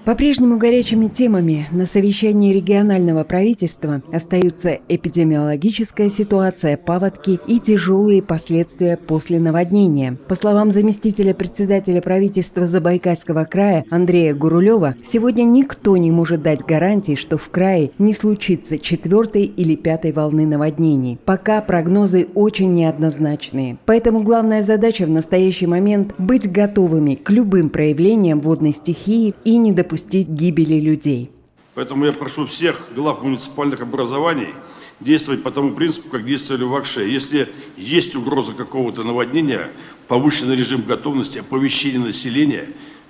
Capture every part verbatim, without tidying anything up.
По-прежнему горячими темами на совещании регионального правительства остаются эпидемиологическая ситуация, паводки и тяжелые последствия после наводнения. По словам заместителя председателя правительства Забайкальского края Андрея Гурулева, сегодня никто не может дать гарантий, что в крае не случится четвертой или пятой волны наводнений. Пока прогнозы очень неоднозначные. Поэтому главная задача в настоящий момент – быть готовыми к любым проявлениям водной стихии и не допустить гибели людей. Поэтому я прошу всех глав муниципальных образований действовать по тому принципу, как действовали в Акше. Если есть угроза какого-то наводнения, повышенный режим готовности, оповещение населения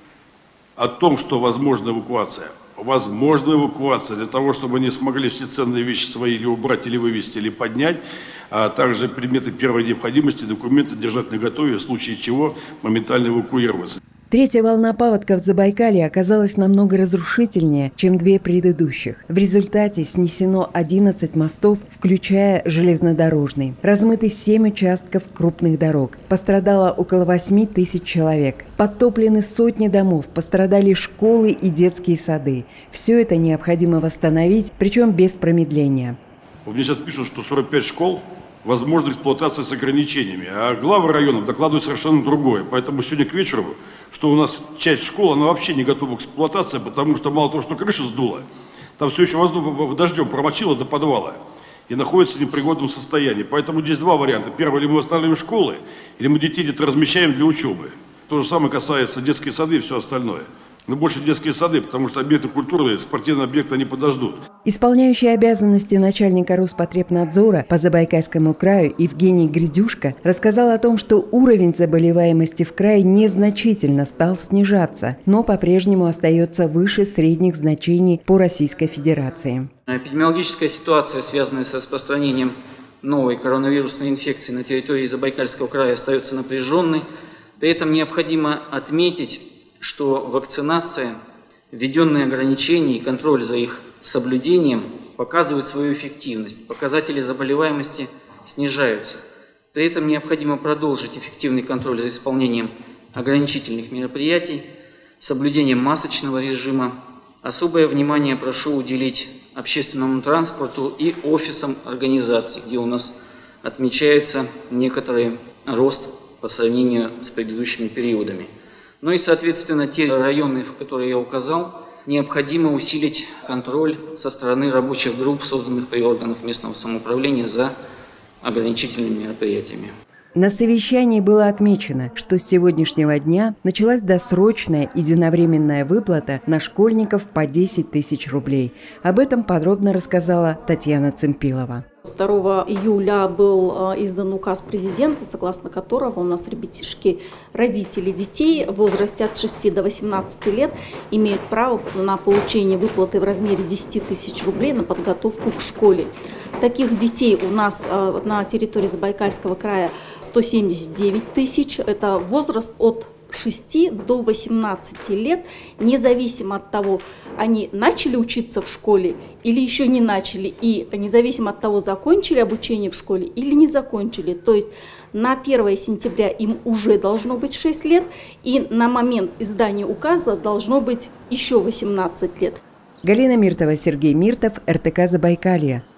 о том, что возможна эвакуация. Возможна эвакуация для того, чтобы они смогли все ценные вещи свои или убрать, или вывести, или поднять, а также предметы первой необходимости, документы держать наготове, в случае чего моментально эвакуироваться. Третья волна паводков в Забайкалье оказалась намного разрушительнее, чем две предыдущих. В результате снесено одиннадцать мостов, включая железнодорожный. Размыты семь участков крупных дорог. Пострадало около восьми тысяч человек. Подтоплены сотни домов, пострадали школы и детские сады. Все это необходимо восстановить, причем без промедления. Мне сейчас пишут, что сорок пять школ возможна эксплуатация с ограничениями, а главы районов докладывают совершенно другое. Поэтому сегодня к вечеру, что у нас часть школ, она вообще не готова к эксплуатации, потому что мало того, что крыша сдула, там все еще воздух дождем промочило до подвала и находится в непригодном состоянии. Поэтому здесь два варианта. Первый, или мы восстанавливаем школы, или мы детей где-то размещаем для учебы. То же самое касается детских сады и все остальное. Но больше детские сады, потому что объекты культуры, спортивные объекты, они подождут. Исполняющий обязанности начальника Роспотребнадзора по Забайкальскому краю Евгений Гридюшко рассказал о том, что уровень заболеваемости в крае незначительно стал снижаться, но по-прежнему остается выше средних значений по Российской Федерации. Эпидемиологическая ситуация, связанная с распространением новой коронавирусной инфекции на территории Забайкальского края, остается напряженной. При этом необходимо отметить, что вакцинация, введенные ограничения и контроль за их соблюдением показывают свою эффективность. Показатели заболеваемости снижаются. При этом необходимо продолжить эффективный контроль за исполнением ограничительных мероприятий, соблюдением масочного режима. Особое внимание прошу уделить общественному транспорту и офисам организаций, где у нас отмечается некоторый рост по сравнению с предыдущими периодами. Ну и, соответственно, те районы, в которые я указал, необходимо усилить контроль со стороны рабочих групп, созданных при органах местного самоуправления, за ограничительными мероприятиями. На совещании было отмечено, что с сегодняшнего дня началась досрочная единовременная выплата на школьников по десять тысяч рублей. Об этом подробно рассказала Татьяна Цимпилова. второго июля был издан указ президента, согласно которого у нас ребятишки, родители детей в возрасте от шести до восемнадцати лет имеют право на получение выплаты в размере десяти тысяч рублей на подготовку к школе. Таких детей у нас на территории Забайкальского края сто семьдесят девять тысяч. Это возраст от шести до восемнадцати лет, независимо от того, они начали учиться в школе или еще не начали, и независимо от того, закончили обучение в школе или не закончили. То есть на первое сентября им уже должно быть шесть лет, и на момент издания указа должно быть еще восемнадцать лет. Галина Миртова, Сергей Миртов, эр тэ ка Забайкалье.